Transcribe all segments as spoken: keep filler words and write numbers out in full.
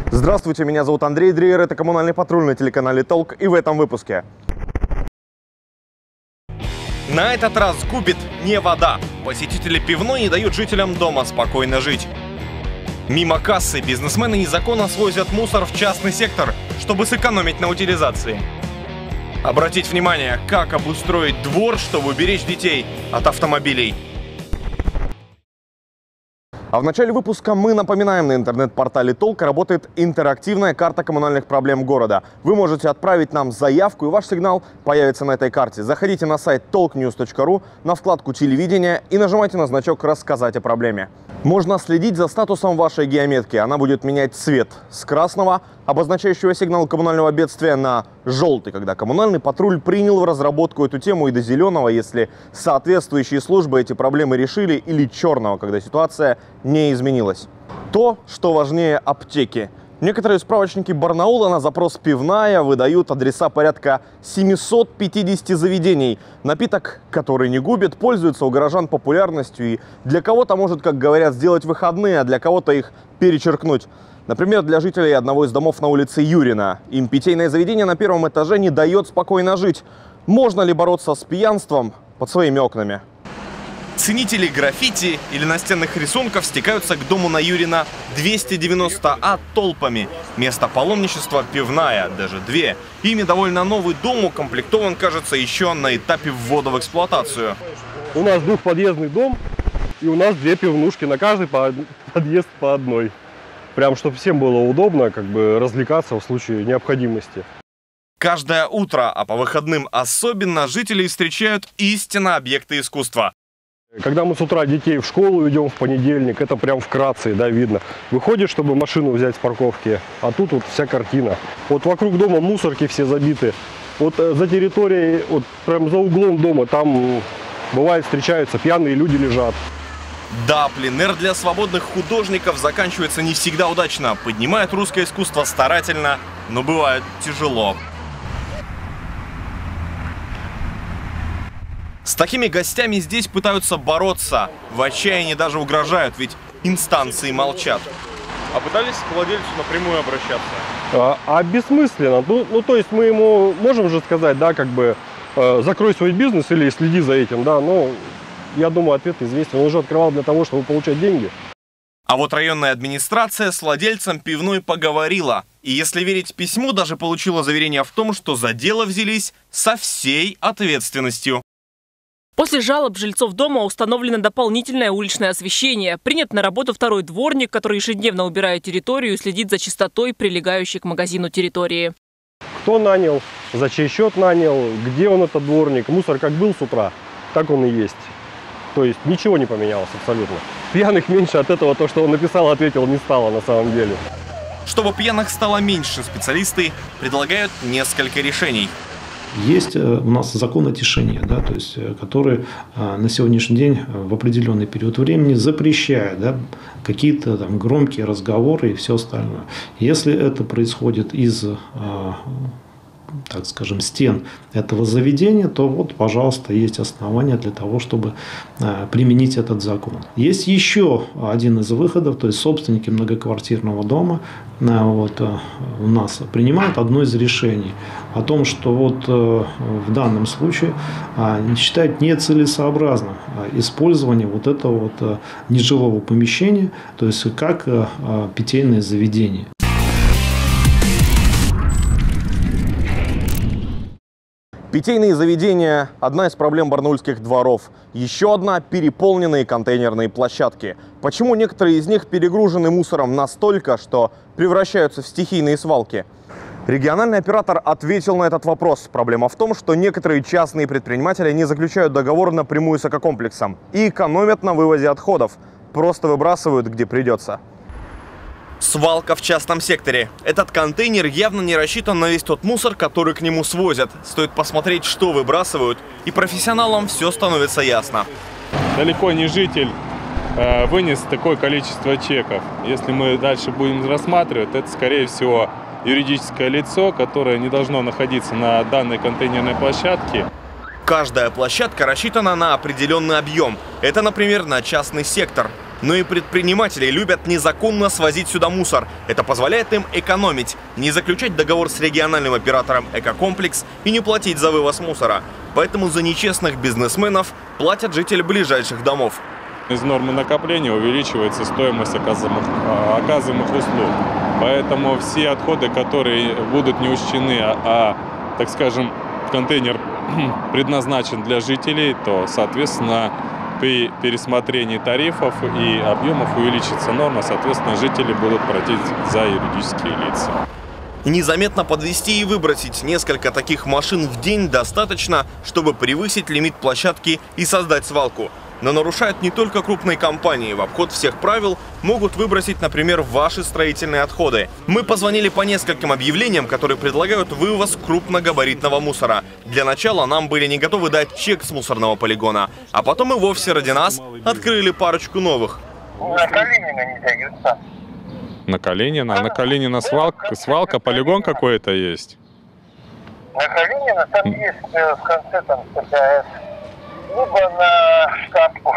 Здравствуйте, меня зовут Андрей Дрейер, это коммунальный патруль на телеканале Толк, и в этом выпуске. На этот раз губит не вода. Посетители пивной не дают жителям дома спокойно жить. Мимо кассы бизнесмены незаконно свозят мусор в частный сектор, чтобы сэкономить на утилизации. Обратить внимание, как обустроить двор, чтобы уберечь детей от автомобилей. А в начале выпуска мы напоминаем, на интернет-портале Толк работает интерактивная карта коммунальных проблем города. Вы можете отправить нам заявку, и ваш сигнал появится на этой карте. Заходите на сайт толк ньюс точка ру, на вкладку «Телевидение» и нажимайте на значок «Рассказать о проблеме». Можно следить за статусом вашей геометки. Она будет менять цвет с красного, обозначающего сигнал коммунального бедствия, на желтый, когда коммунальный патруль принял в разработку эту тему, и до зеленого, если соответствующие службы эти проблемы решили, или черного, когда ситуация не изменилась. То, что важнее аптеки. Некоторые справочники Барнаула на запрос «пивная» выдают адреса порядка семисот пятидесяти заведений. Напиток, который не губит, пользуется у горожан популярностью и для кого-то может, как говорят, сделать выходные, а для кого-то их перечеркнуть. Например, для жителей одного из домов на улице Юрина. Им питейное заведение на первом этаже не дает спокойно жить. Можно ли бороться с пьянством под своими окнами? Ценители граффити или настенных рисунков стекаются к дому на Юрина двести девяносто А толпами. Место паломничества пивная, даже две. Ими довольно новый дом укомплектован, кажется, еще на этапе ввода в эксплуатацию. У нас двухподъездный дом, и у нас две пивнушки, на каждый подъезд по одной. Прям, чтобы всем было удобно, как бы развлекаться в случае необходимости. Каждое утро, а по выходным особенно, жители встречают истинно объекты искусства. Когда мы с утра детей в школу идем в понедельник, это прям вкратце, да, видно. Выходишь, чтобы машину взять с парковки, а тут вот вся картина. Вот вокруг дома мусорки все забиты. Вот за территорией, вот прям за углом дома, там бывает встречаются пьяные люди лежат. Да, пленэр для свободных художников заканчивается не всегда удачно. Поднимает русское искусство старательно, но бывает тяжело. С такими гостями здесь пытаются бороться. В отчаянии даже угрожают, ведь инстанции молчат. А пытались к владельцу напрямую обращаться? А, а бессмысленно. Ну, ну, то есть мы ему можем же сказать, да, как бы, э, закрой свой бизнес или следи за этим, да, но я думаю, ответ известен. Он уже открывал для того, чтобы получать деньги. А вот районная администрация с владельцем пивной поговорила. И если верить письму, даже получила заверение в том, что за дело взялись со всей ответственностью. После жалоб жильцов дома установлено дополнительное уличное освещение. Принят на работу второй дворник, который ежедневно убирает территорию и следит за чистотой, прилегающей к магазину территории. Кто нанял, за чей счет нанял, где он, этот дворник. Мусор как был с утра, так он и есть. То есть ничего не поменялось абсолютно. Пьяных меньше от этого, то, что он написал, ответил, не стало на самом деле. Чтобы пьяных стало меньше, специалисты предлагают несколько решений. Есть у нас закон о тишине, да, то есть, который на сегодняшний день в определенный период времени запрещает, да, какие-то там громкие разговоры и все остальное. Если это происходит из, так скажем, стен этого заведения, то вот, пожалуйста, есть основания для того, чтобы применить этот закон. Есть еще один из выходов, то есть собственники многоквартирного дома вот, у нас принимают одно из решений о том, что вот в данном случае считают нецелесообразным использование вот этого вот нежилого помещения, то есть как питейное заведение. Питейные заведения – одна из проблем барнаульских дворов. Еще одна – переполненные контейнерные площадки. Почему некоторые из них перегружены мусором настолько, что превращаются в стихийные свалки? Региональный оператор ответил на этот вопрос. Проблема в том, что некоторые частные предприниматели не заключают договор напрямую с экокомплексом и экономят на вывозе отходов. Просто выбрасывают, где придется. Свалка в частном секторе. Этот контейнер явно не рассчитан на весь тот мусор, который к нему свозят. Стоит посмотреть, что выбрасывают, и профессионалам все становится ясно. Далеко не житель э, вынес такое количество чеков. Если мы дальше будем рассматривать, это, скорее всего, юридическое лицо, которое не должно находиться на данной контейнерной площадке. Каждая площадка рассчитана на определенный объем. Это, например, на частный сектор. Но и предприниматели любят незаконно свозить сюда мусор. Это позволяет им экономить, не заключать договор с региональным оператором «Экокомплекс» и не платить за вывоз мусора. Поэтому за нечестных бизнесменов платят жители ближайших домов. Из нормы накопления увеличивается стоимость оказываемых, оказываемых услуг. Поэтому все отходы, которые будут не учтены, а, а так скажем, контейнер предназначен для жителей, то, соответственно, при пересмотрении тарифов и объемов увеличится норма, соответственно, жители будут платить за юридические лица. Незаметно подвести и выбросить несколько таких машин в день достаточно, чтобы превысить лимит площадки и создать свалку. Но нарушают не только крупные компании. В обход всех правил могут выбросить, например, ваши строительные отходы. Мы позвонили по нескольким объявлениям, которые предлагают вывоз крупногабаритного мусора. Для начала нам были не готовы дать чек с мусорного полигона, а потом и вовсе ради нас открыли парочку новых. На Калинина не даются. На Калинина? На Калинина свалка, свалка, полигон какой-то есть? На Калинина там есть в конце там ТКС. Либо на штабку.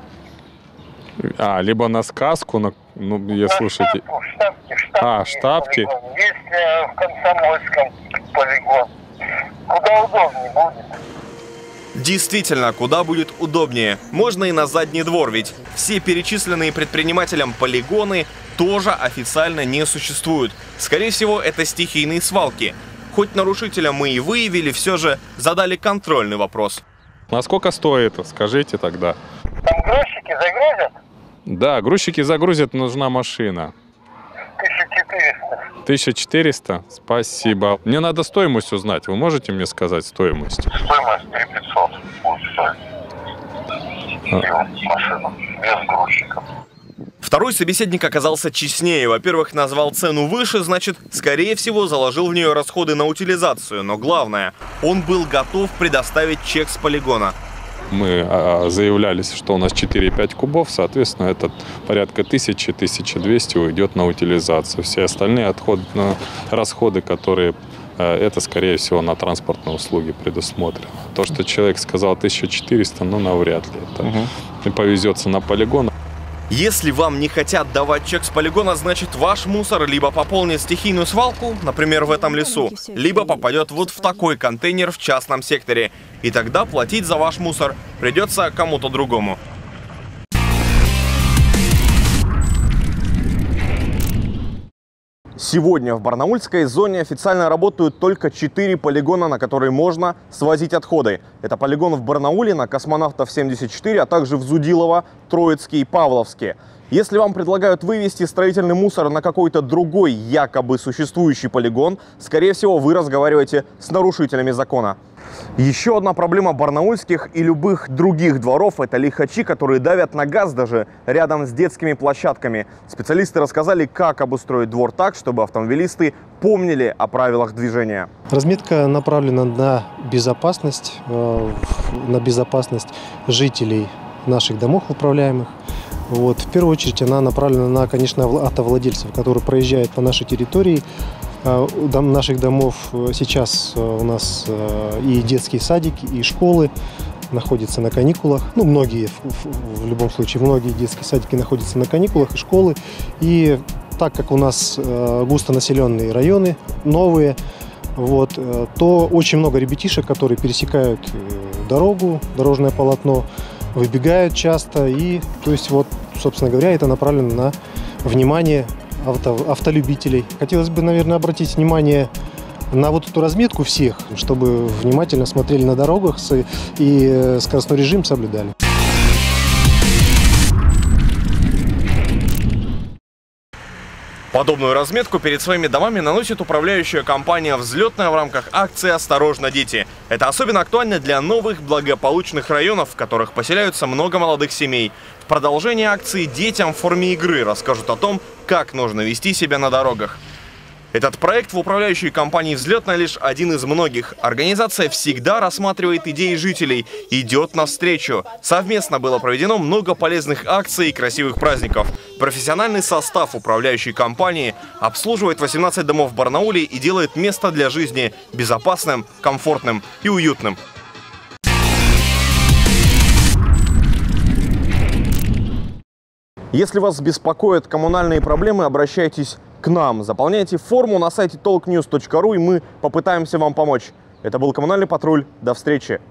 А, либо на сказку, на, ну, я на слушайте. Штабку, штабки, штабки. А, штабки. Есть, есть э, в Комсомольском полигон. Куда удобнее будет. Действительно, куда будет удобнее. Можно и на задний двор, ведь все перечисленные предпринимателям полигоны тоже официально не существуют. Скорее всего, это стихийные свалки. Хоть нарушителя мы и выявили, все же задали контрольный вопрос. А сколько стоит? Скажите тогда. Там грузчики загрузят? Да, грузчики загрузят, нужна машина. тысяча четыреста. тысяча четыреста? Спасибо. Мне надо стоимость узнать. Вы можете мне сказать стоимость? Стоимость три тысячи пятьсот будет стоить. А. Машина без грузчиков. Второй собеседник оказался честнее. Во-первых, назвал цену выше, значит, скорее всего, заложил в нее расходы на утилизацию. Но главное, он был готов предоставить чек с полигона. Мы а, заявлялись, что у нас четыре и пять кубов, соответственно, это порядка тысячи — тысяча двести уйдет на утилизацию. Все остальные отходы, расходы, которые, это, скорее всего, на транспортные услуги предусмотрено. То, что человек сказал тысяча четыреста, ну, навряд ли. Это угу. повезется на полигон. Если вам не хотят давать чек с полигона, значит, ваш мусор либо пополнит стихийную свалку, например, в этом лесу, либо попадет вот в такой контейнер в частном секторе. И тогда платить за ваш мусор придется кому-то другому. Сегодня в барнаульской зоне официально работают только четыре полигона, на которые можно свозить отходы. Это полигон в Барнауле на Космонавтов семьдесят четыре, а также в Зудилово, Троицкий и Павловске. Если вам предлагают вывести строительный мусор на какой-то другой якобы существующий полигон, скорее всего, вы разговариваете с нарушителями закона. Еще одна проблема барнаульских и любых других дворов – это лихачи, которые давят на газ даже рядом с детскими площадками. Специалисты рассказали, как обустроить двор так, чтобы автомобилисты помнили о правилах движения. Разметка направлена на безопасность, на безопасность жителей наших домов управляемых. Вот. В первую очередь она направлена на, конечно, автовладельцев, которые проезжают по нашей территории. Дом, наших домов сейчас у нас и детские садики, и школы находятся на каникулах. Ну, многие, в, в любом случае, многие детские садики находятся на каникулах и школы. И так как у нас густонаселенные районы, новые, вот, то очень много ребятишек, которые пересекают дорогу, дорожное полотно, выбегают часто. И, то есть, вот, собственно говоря, это направлено на внимание Авто, автолюбителей. Хотелось бы, наверное, обратить внимание на вот эту разметку всех, чтобы внимательно смотрели на дорогах и скоростной режим соблюдали. Подобную разметку перед своими домами наносит управляющая компания «Взлетная» в рамках акции «Осторожно, дети». Это особенно актуально для новых благополучных районов, в которых поселяются много молодых семей. В продолжении акции детям в форме игры расскажут о том, как нужно вести себя на дорогах. Этот проект в управляющей компании «Взлетная» лишь один из многих. Организация всегда рассматривает идеи жителей, идет навстречу. Совместно было проведено много полезных акций и красивых праздников. Профессиональный состав управляющей компании обслуживает восемнадцать домов в Барнауле и делает место для жизни безопасным, комфортным и уютным. Если вас беспокоят коммунальные проблемы, обращайтесь к нам. Заполняйте форму на сайте толк ньюс точка ру, и мы попытаемся вам помочь. Это был «Коммунальный патруль». До встречи.